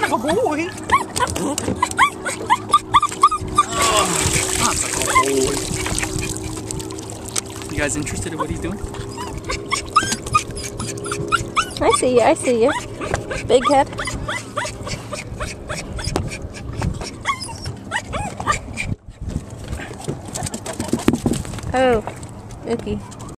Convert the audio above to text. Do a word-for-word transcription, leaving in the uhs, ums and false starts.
like a boy. Oh, that's like a boy. You guys interested in what he's doing? I see you, I see you. Big head. Oh, ookie.